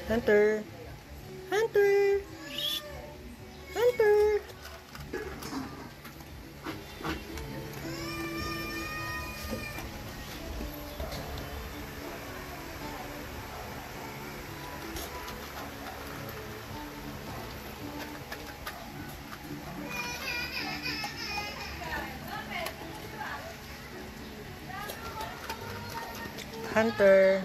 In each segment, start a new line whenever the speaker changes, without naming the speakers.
Hunter! Hunter! Shh. Hunter! Hunter!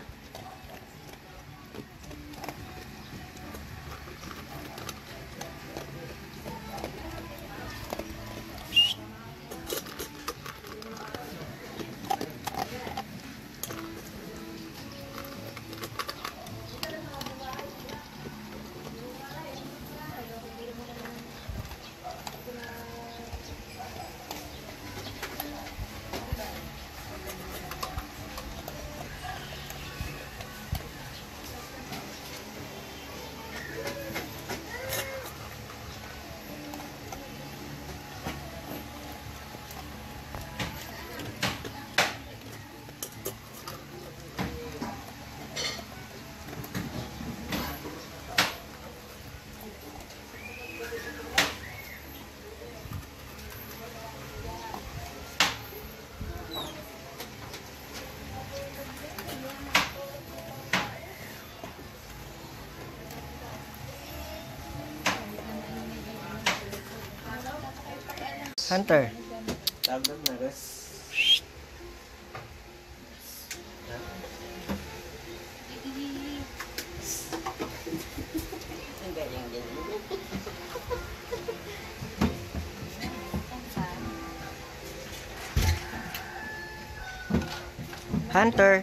Hunter!
Tablet na res. Ang ganyan.
Hunter!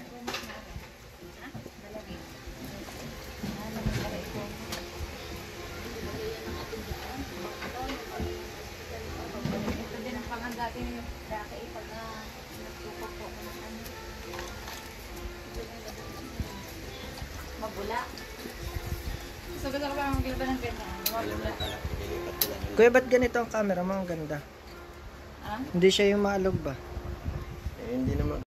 Dati yung dati pag nagtupok po ako ng ano. Mabula. So, gusto ko parang magkila pa ng pena. Mabula.
Kuya, ba't ganito ang camera mo? Ang ganda.
Ah?
Hindi siya yung maalog ba?
Hindi naman.